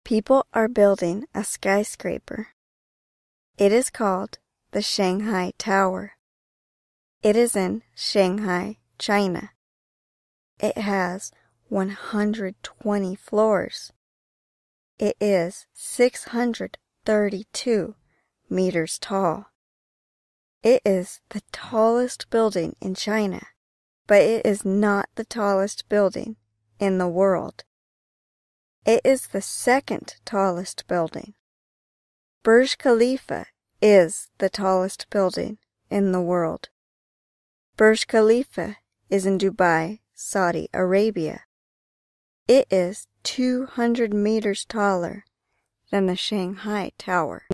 People are building a skyscraper. It is called the Shanghai Tower. It is in Shanghai, China. It has 120 floors. It is 632 meters tall. It is the tallest building in China, but it is not the tallest building in the world. It is the second tallest building. Burj Khalifa is the tallest building in the world. Burj Khalifa is in Dubai, Saudi Arabia. It is 200 meters taller than the Shanghai Tower.